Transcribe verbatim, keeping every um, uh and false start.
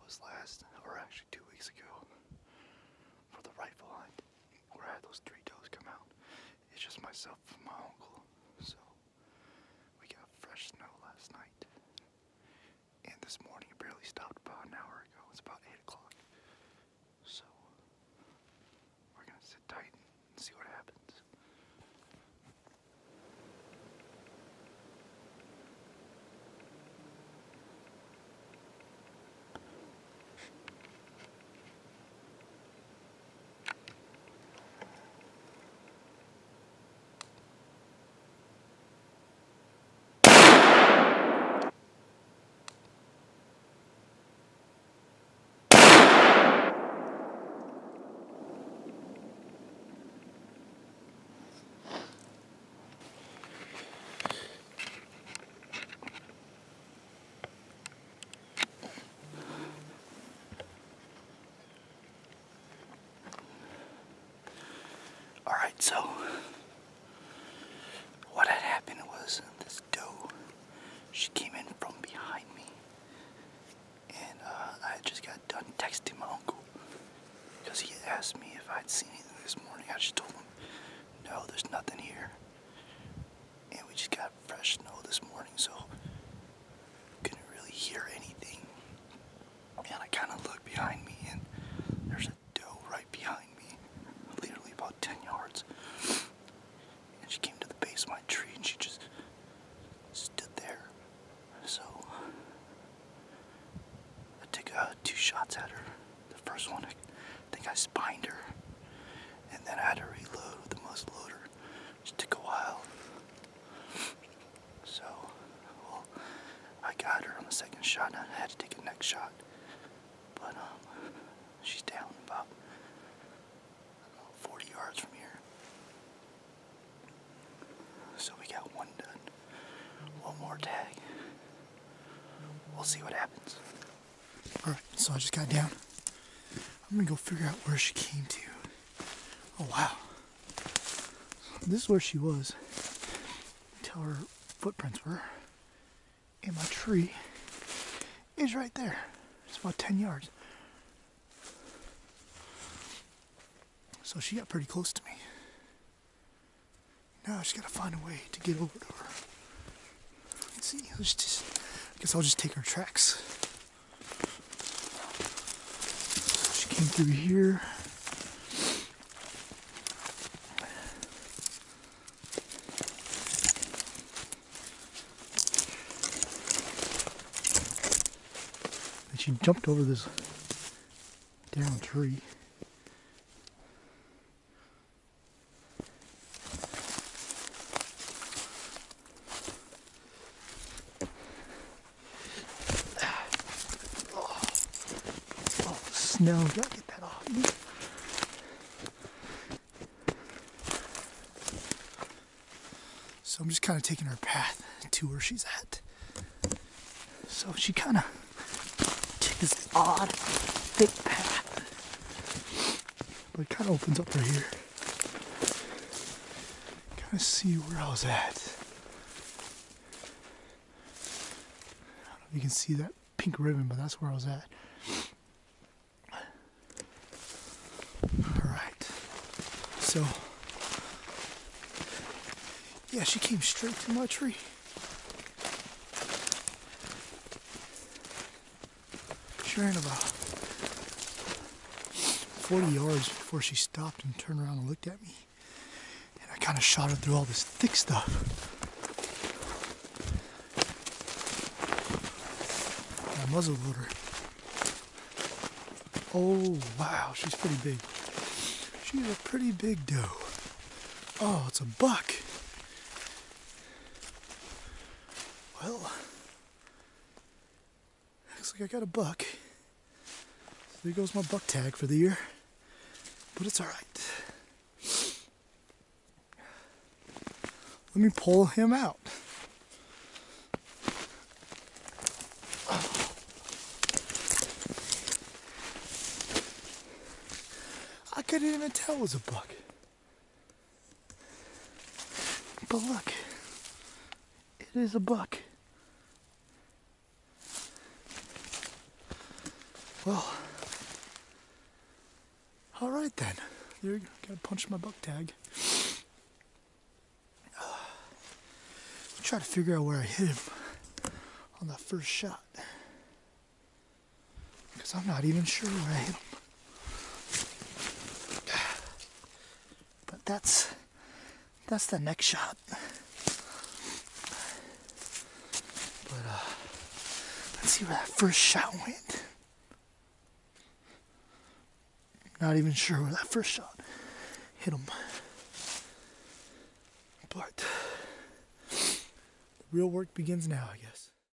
was last, or actually two weeks ago, for the rifle hunt, where I had those three does come out. It's just myself and my uncle, so we got fresh snow last night. And this morning it barely stopped about an hour ago. It's about eight o'clock. So we're gonna sit tight and see what happens. Alright, so what had happened was this doe, she came in from behind me, and uh, I had just got done texting my uncle because he asked me if I'd seen anything this morning. I just told him, no, there's nothing here, and we just got fresh snow this morning, so couldn't really hear anything. And I kind of looked behind me, and there's a doe right behind me, literally about ten yards. And she came to the base of my tree, and she just stood there. So I took uh, two shots at her. The first one, I think I spined her, and then I had to reload with the muzzleloader. Just took a while. So, well, I got her on the second shot, and I had to take a next shot. But um, she's down about forty yards from here. So we got one done. One more tag. We'll see what happens. Alright, so I just got down. I'm gonna go figure out where she came to. Oh wow. This is where she was. Tell her footprints were. And my tree is right there. It's about ten yards. So she got pretty close to me. Now I just gotta find a way to get over to her. Let's see, let's just, I guess I'll just take her tracks. So she came through here. And she jumped over this down tree. No, gotta get that off me. So I'm just kind of taking her path to where she's at. So she kind of took this odd, thick path, but it kind of opens up right here. Kind of see where I was at. I don't know if you can see that pink ribbon, but that's where I was at. So, yeah, she came straight to my tree. She ran about forty yards before she stopped and turned around and looked at me. And I kind of shot her through all this thick stuff. My muzzle loader. Oh, wow, she's pretty big. She's a pretty big doe. Oh, it's a buck. Well, looks like I got a buck. So there goes my buck tag for the year. But it's alright. Let me pull him out. I couldn't even tell it was a buck. But look, it is a buck. Well, all right then. There you go. Gotta punch my buck tag. Try to figure out where I hit him on that first shot. Because I'm not even sure where I hit him. But that's that's the next shot. But uh, let's see where that first shot went. Not even sure where that first shot hit him. But the real work begins now, I guess.